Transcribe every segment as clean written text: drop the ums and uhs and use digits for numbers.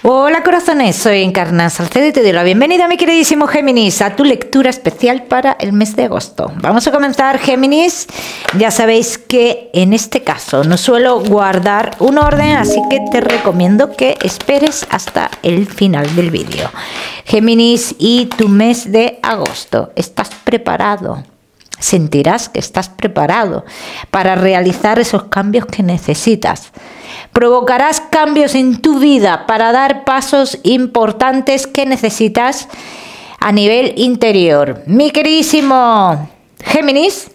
Hola corazones, soy Encarna Salcedo y te doy la bienvenida, mi queridísimo Géminis, a tu lectura especial para el mes de agosto. Vamos a comenzar, Géminis. Ya sabéis que en este caso no suelo guardar un orden, así que te recomiendo que esperes hasta el final del vídeo. Géminis, y tu mes de agosto, ¿estás preparado? Sentirás que estás preparado para realizar esos cambios que necesitas. Provocarás cambios en tu vida para dar pasos importantes que necesitas a nivel interior. Mi queridísimo Géminis,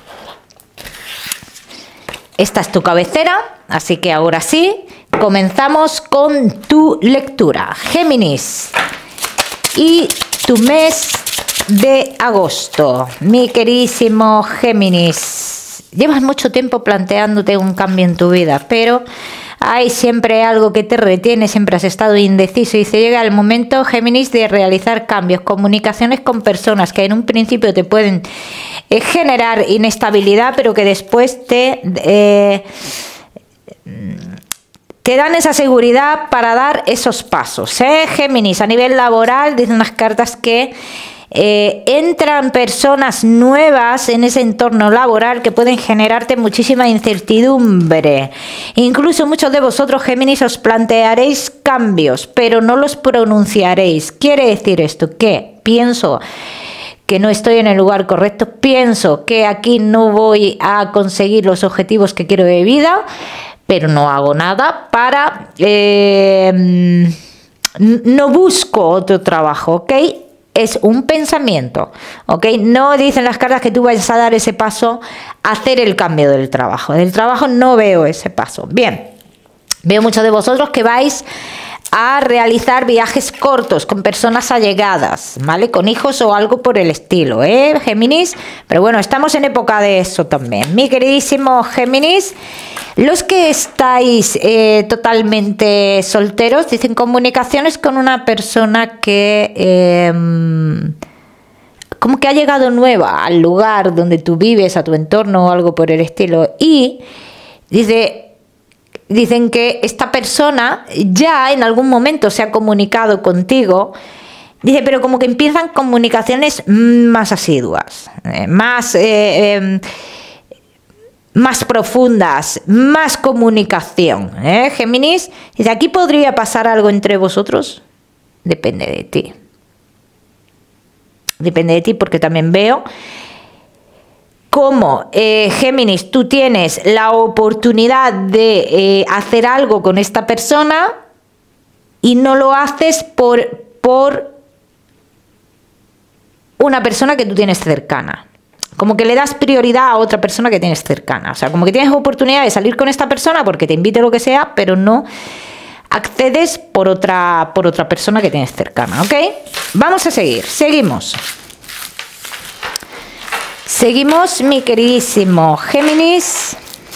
esta es tu cabecera, así que ahora sí, comenzamos con tu lectura. Géminis, y tu mes de agosto, mi queridísimo Géminis. Llevas mucho tiempo planteándote un cambio en tu vida, pero hay siempre algo que te retiene, siempre has estado indeciso y se llega el momento, Géminis, de realizar cambios, comunicaciones con personas que en un principio te pueden generar inestabilidad, pero que después te dan esa seguridad para dar esos pasos. Géminis, a nivel laboral, dicen unas cartas que entran personas nuevas en ese entorno laboral que pueden generarte muchísima incertidumbre. Incluso muchos de vosotros, Géminis, os plantearéis cambios, pero no los pronunciaréis. ¿Quiere decir esto? Que pienso que no estoy en el lugar correcto, pienso que aquí no voy a conseguir los objetivos que quiero de vida, pero no hago nada para... no busco otro trabajo, ¿ok? Es un pensamiento, ¿ok? No dicen las cartas que tú vayas a dar ese paso a hacer el cambio del trabajo. Del trabajo no veo ese paso. Bien, veo muchos de vosotros que vais a realizar viajes cortos con personas allegadas, ¿vale? Con hijos o algo por el estilo, Géminis? Pero bueno, estamos en época de eso también. Mi queridísimo Géminis, los que estáis totalmente solteros, dicen comunicaciones con una persona que como que ha llegado nueva al lugar donde tú vives, a tu entorno o algo por el estilo, y dicen que esta persona ya en algún momento se ha comunicado contigo, dice, pero como que empiezan comunicaciones más asiduas, más profundas, más comunicación, Géminis. Dice, aquí podría pasar algo entre vosotros. Depende de ti. Depende de ti, porque también veo cómo, Géminis, tú tienes la oportunidad de hacer algo con esta persona y no lo haces por una persona que tú tienes cercana. Como que le das prioridad a otra persona que tienes cercana. O sea, como que tienes oportunidad de salir con esta persona porque te invite lo que sea, pero no accedes por otra persona que tienes cercana, ¿ok? Vamos a seguir. Seguimos, mi queridísimo Géminis.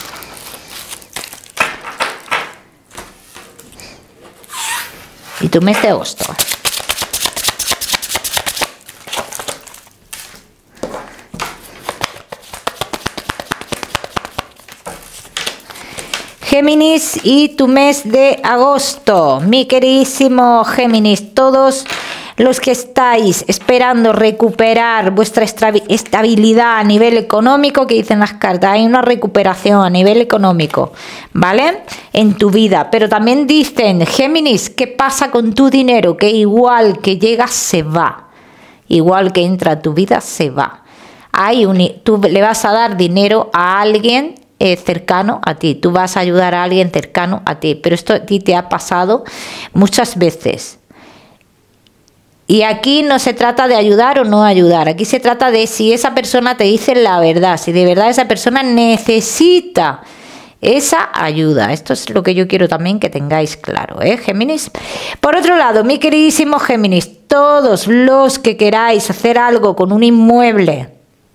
Y tu mes de agosto. Géminis, y tu mes de agosto, mi queridísimo Géminis, todos los que estáis esperando recuperar vuestra estabilidad a nivel económico, que dicen las cartas, hay una recuperación a nivel económico, ¿vale? En tu vida, pero también dicen, Géminis, ¿qué pasa con tu dinero? Que igual que llega, se va, igual que entra a tu vida, se va. Tú le vas a dar dinero a alguien cercano a ti, tú vas a ayudar a alguien cercano a ti, pero esto a ti te ha pasado muchas veces. Y aquí no se trata de ayudar o no ayudar, aquí se trata de si esa persona te dice la verdad, si de verdad esa persona necesita esa ayuda. Esto es lo que yo quiero también que tengáis claro, Géminis. Por otro lado, mi queridísimo Géminis, todos los que queráis hacer algo con un inmueble,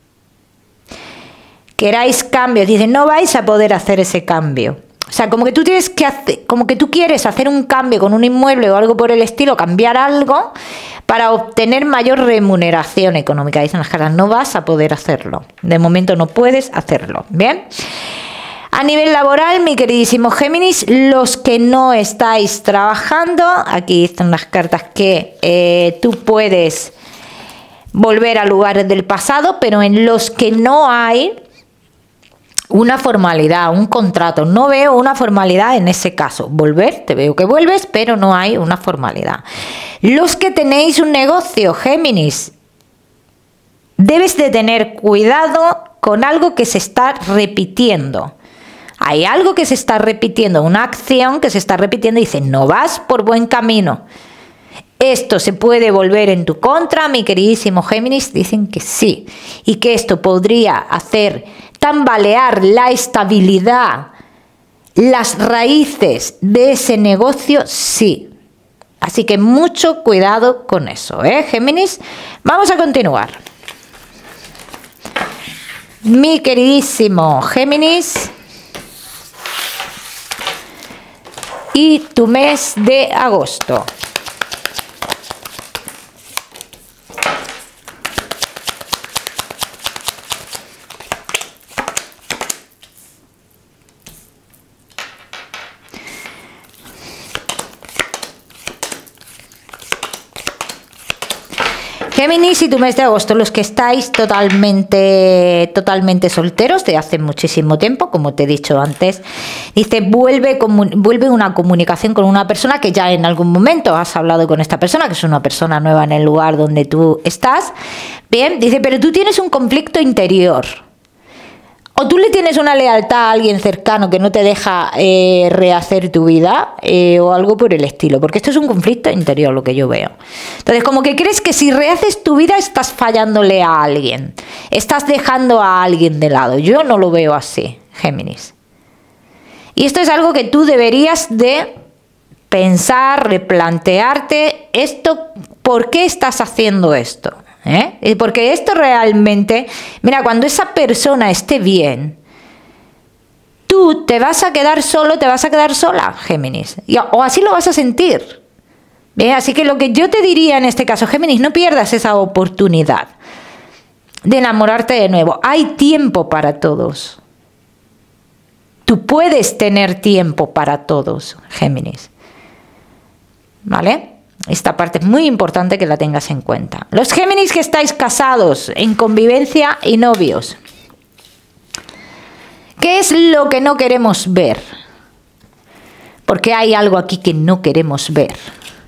queráis cambios, dicen, no vais a poder hacer ese cambio. O sea, como que tú tienes que hacer, como que tú quieres hacer un cambio con un inmueble o algo por el estilo, cambiar algo para obtener mayor remuneración económica. Dicen las cartas, no vas a poder hacerlo. De momento no puedes hacerlo. Bien. A nivel laboral, mi queridísimo Géminis, los que no estáis trabajando, aquí están las cartas que tú puedes volver a lugares del pasado, pero en los que no hay una formalidad, un contrato. No veo una formalidad en ese caso. Volver, te veo que vuelves, pero no hay una formalidad. Los que tenéis un negocio, Géminis, debes de tener cuidado con algo que se está repitiendo. Hay algo que se está repitiendo, una acción que se está repitiendo y dice, no vas por buen camino. Esto se puede volver en tu contra, mi queridísimo Géminis, dicen que sí. Y que esto podría hacer tambalear la estabilidad, las raíces de ese negocio, sí. Así que mucho cuidado con eso, Géminis. Vamos a continuar. Mi queridísimo Géminis. Y tu mes de agosto. Géminis y tu mes de agosto, los que estáis totalmente solteros de hace muchísimo tiempo, como te he dicho antes, dice, vuelve una comunicación con una persona que ya en algún momento has hablado con esta persona, que es una persona nueva en el lugar donde tú estás. Bien, dice, pero tú tienes un conflicto interior. O tú le tienes una lealtad a alguien cercano que no te deja rehacer tu vida o algo por el estilo, porque esto es un conflicto interior lo que yo veo. Entonces, como que crees que si rehaces tu vida estás fallándole a alguien, estás dejando a alguien de lado. Yo no lo veo así, Géminis. Y esto es algo que tú deberías de pensar, replantearte esto, ¿por qué estás haciendo esto? Porque esto realmente, mira, cuando esa persona esté bien, tú te vas a quedar solo, te vas a quedar sola, Géminis, o así lo vas a sentir. Bien, así que lo que yo te diría en este caso, Géminis, no pierdas esa oportunidad de enamorarte de nuevo. Hay tiempo para todos. Tú puedes tener tiempo para todos, Géminis. ¿Vale? Esta parte es muy importante que la tengas en cuenta. Los Géminis que estáis casados, en convivencia y novios. ¿Qué es lo que no queremos ver? Porque hay algo aquí que no queremos ver.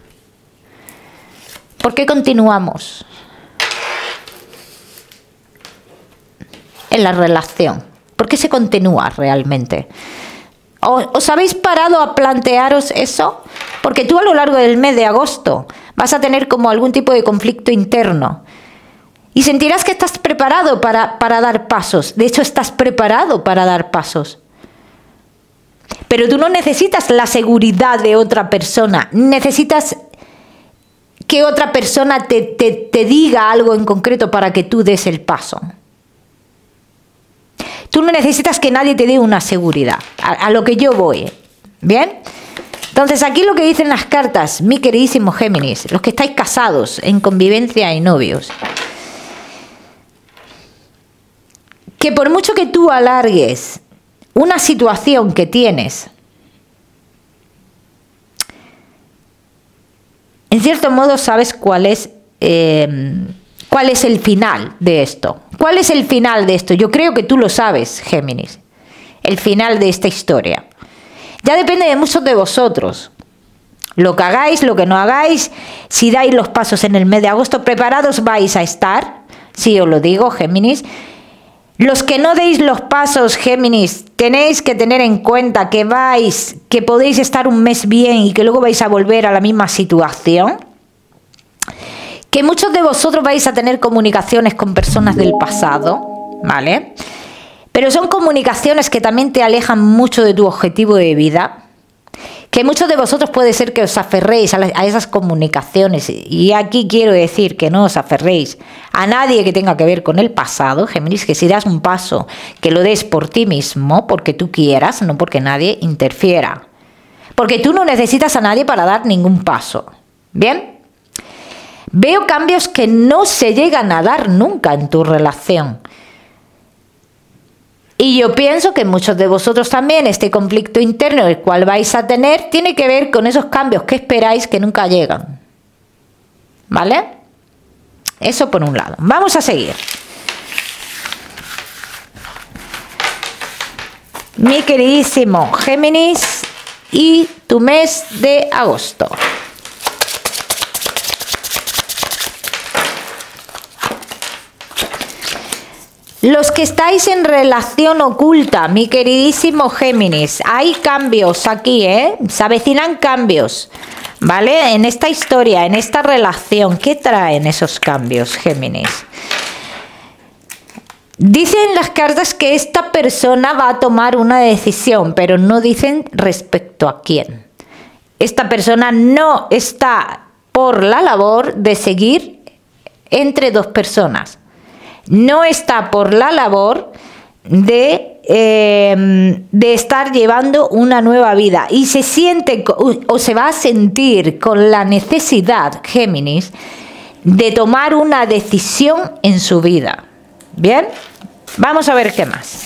¿Por qué continuamos en la relación? ¿Por qué se continúa realmente? ¿Os habéis parado a plantearos eso? Porque tú a lo largo del mes de agosto vas a tener como algún tipo de conflicto interno y sentirás que estás preparado para dar pasos. De hecho, estás preparado para dar pasos. Pero tú no necesitas la seguridad de otra persona. Necesitas que otra persona te diga algo en concreto para que tú des el paso. Tú no necesitas que nadie te dé una seguridad. A lo que yo voy. ¿Bien? Entonces, aquí lo que dicen las cartas, mi queridísimo Géminis, los que estáis casados, en convivencia y novios, que por mucho que tú alargues una situación que tienes, en cierto modo sabes cuál es el final de esto. ¿Cuál es el final de esto? Yo creo que tú lo sabes, Géminis. El final de esta historia. Ya depende de muchos de vosotros. Lo que hagáis, lo que no hagáis, si dais los pasos en el mes de agosto, preparados vais a estar. Sí, os lo digo, Géminis. Los que no deis los pasos, Géminis, tenéis que tener en cuenta que podéis estar un mes bien y que luego vais a volver a la misma situación. Que muchos de vosotros vais a tener comunicaciones con personas del pasado, ¿vale? Pero son comunicaciones que también te alejan mucho de tu objetivo de vida. Que muchos de vosotros puede ser que os aferréis a esas comunicaciones. Y aquí quiero decir que no os aferréis a nadie que tenga que ver con el pasado, Géminis, que si das un paso, que lo des por ti mismo, porque tú quieras, no porque nadie interfiera. Porque tú no necesitas a nadie para dar ningún paso. ¿Bien? Veo cambios que no se llegan a dar nunca en tu relación. Y yo pienso que muchos de vosotros también, este conflicto interno el cual vais a tener, tiene que ver con esos cambios que esperáis que nunca llegan. ¿Vale? Eso por un lado. Vamos a seguir. Mi queridísimo Géminis y tu mes de agosto. Los que estáis en relación oculta, mi queridísimo Géminis, hay cambios aquí, se avecinan cambios, ¿vale? En esta historia, en esta relación, ¿qué traen esos cambios, Géminis? Dicen las cartas que esta persona va a tomar una decisión, pero no dicen respecto a quién. Esta persona no está por la labor de seguir entre dos personas. No está por la labor de estar llevando una nueva vida y se siente o se va a sentir con la necesidad, Géminis, de tomar una decisión en su vida. Bien, vamos a ver qué más.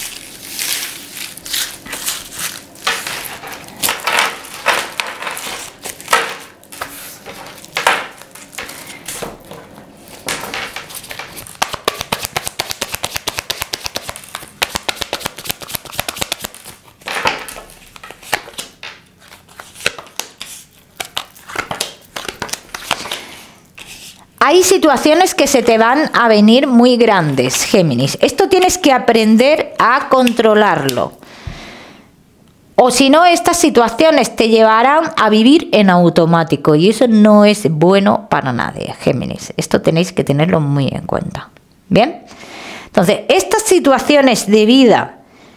Hay situaciones que se te van a venir muy grandes, Géminis. Esto tienes que aprender a controlarlo. O si no, estas situaciones te llevarán a vivir en automático. Y eso no es bueno para nadie, Géminis. Esto tenéis que tenerlo muy en cuenta. ¿Bien? Entonces, estas situaciones de vida,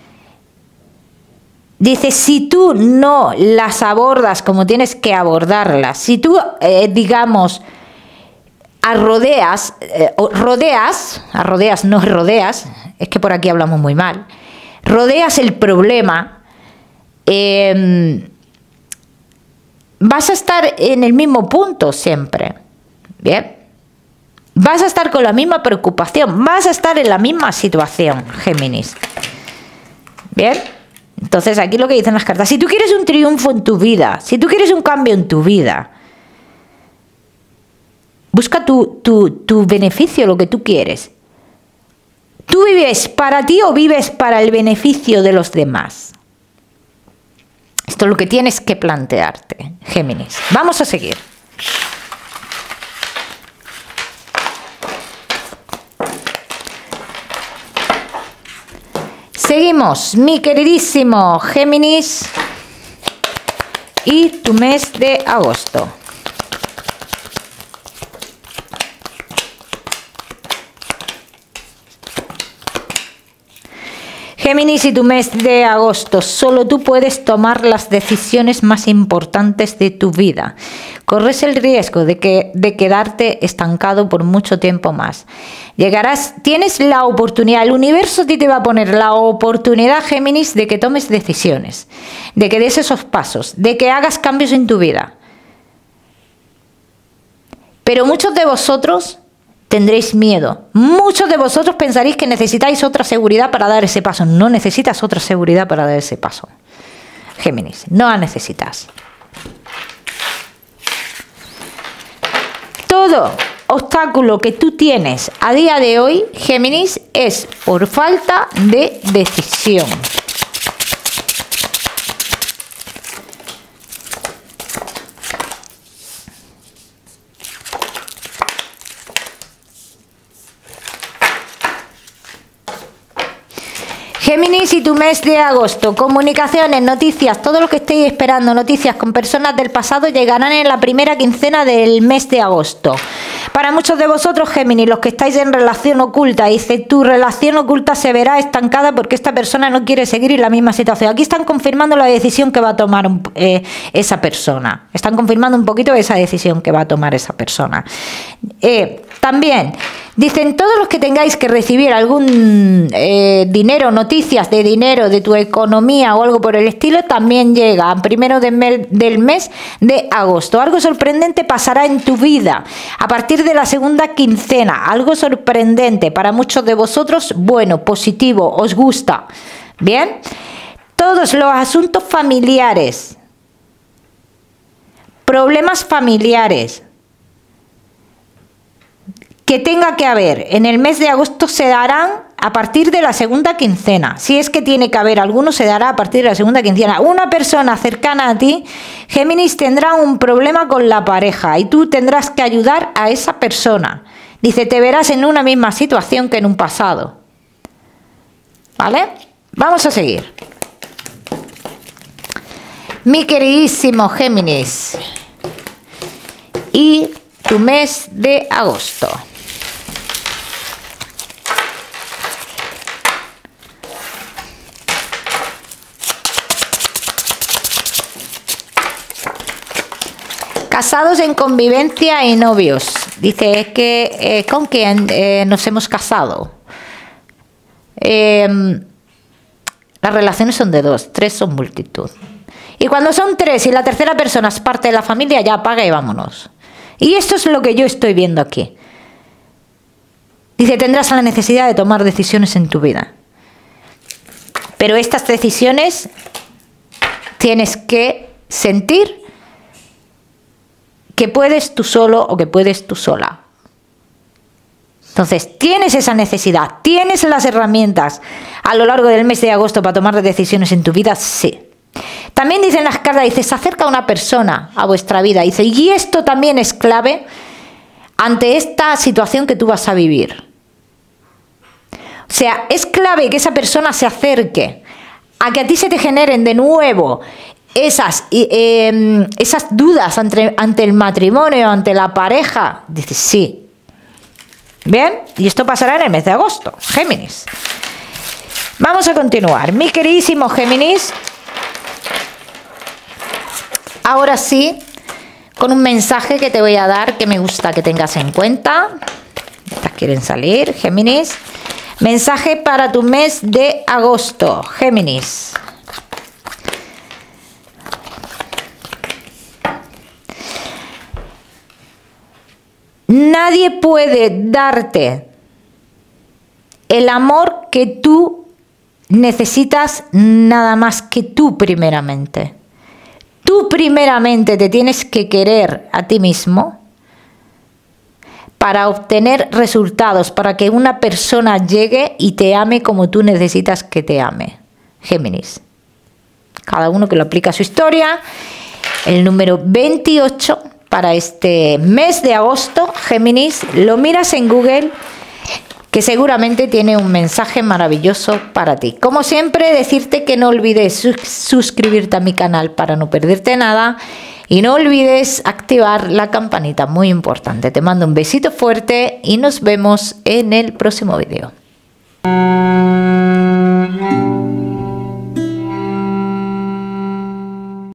dice, si tú no las abordas como tienes que abordarlas, si tú, digamos, rodeas, es que por aquí hablamos muy mal, rodeas el problema, vas a estar en el mismo punto siempre, ¿bien? Vas a estar con la misma preocupación, vas a estar en la misma situación, Géminis, ¿bien? Entonces aquí lo que dicen las cartas, si tú quieres un triunfo en tu vida, si tú quieres un cambio en tu vida, busca tu beneficio, lo que tú quieres. ¿Tú vives para ti o vives para el beneficio de los demás? Esto es lo que tienes que plantearte, Géminis. Vamos a seguir. Seguimos, mi queridísimo Géminis y tu mes de agosto. Géminis y tu mes de agosto, solo tú puedes tomar las decisiones más importantes de tu vida. Corres el riesgo de quedarte estancado por mucho tiempo más. Tienes la oportunidad, el universo a ti te va a poner la oportunidad, Géminis, de que tomes decisiones, de que des esos pasos, de que hagas cambios en tu vida. Pero muchos de vosotros tendréis miedo. Muchos de vosotros pensaréis que necesitáis otra seguridad para dar ese paso. No necesitas otra seguridad para dar ese paso, Géminis. No la necesitas. Todo obstáculo que tú tienes a día de hoy, Géminis, es por falta de decisión. Géminis y tu mes de agosto, comunicaciones, noticias, todo lo que estéis esperando, noticias con personas del pasado llegarán en la primera quincena del mes de agosto. Para muchos de vosotros, Géminis, los que estáis en relación oculta, dice, tu relación oculta se verá estancada porque esta persona no quiere seguir en la misma situación. Aquí están confirmando la decisión que va a tomar esa persona. Están confirmando un poquito esa decisión que va a tomar esa persona. También dicen, todos los que tengáis que recibir algún dinero, noticias de dinero, de tu economía o algo por el estilo, también llega primero del mes de agosto. Algo sorprendente pasará en tu vida a partir de la segunda quincena. Algo sorprendente para muchos de vosotros, bueno, positivo, os gusta. Bien, todos los asuntos familiares, problemas familiares que tenga que haber en el mes de agosto se darán a partir de la segunda quincena. Si es que tiene que haber alguno, se dará a partir de la segunda quincena. Una persona cercana a ti, Géminis, tendrá un problema con la pareja y tú tendrás que ayudar a esa persona. Dice, te verás en una misma situación que en un pasado. ¿Vale? Vamos a seguir. Mi queridísimo Géminis. Y tu mes de agosto. Casados en convivencia y novios. Dice que con quién nos hemos casado. Las relaciones son de 2, 3 son multitud. Y cuando son 3 y la tercera persona es parte de la familia, ya apaga y vámonos. Y esto es lo que yo estoy viendo aquí. Dice, tendrás la necesidad de tomar decisiones en tu vida. Pero estas decisiones tienes que sentir que puedes tú solo o que puedes tú sola. Entonces, tienes esa necesidad, tienes las herramientas a lo largo del mes de agosto para tomar decisiones en tu vida, sí. También dicen las cartas, dice, se acerca una persona a vuestra vida, dice, y esto también es clave ante esta situación que tú vas a vivir. O sea, es clave que esa persona se acerque a que a ti se te generen de nuevo esas dudas ante el matrimonio, ante la pareja. Dice, sí. Bien, y esto pasará en el mes de agosto, Géminis. Vamos a continuar. Mi queridísimo Géminis, ahora sí, con un mensaje que te voy a dar que me gusta que tengas en cuenta. Estas quieren salir, Géminis. Mensaje para tu mes de agosto, Géminis. Nadie puede darte el amor que tú necesitas nada más que tú primeramente. Tú primeramente te tienes que querer a ti mismo para obtener resultados, para que una persona llegue y te ame como tú necesitas que te ame. Géminis. Cada uno que lo aplica a su historia. El número 28 para este mes de agosto, Géminis, lo miras en Google, que seguramente tiene un mensaje maravilloso para ti. Como siempre, decirte que no olvides suscribirte a mi canal para no perderte nada y no olvides activar la campanita, muy importante. Te mando un besito fuerte y nos vemos en el próximo vídeo.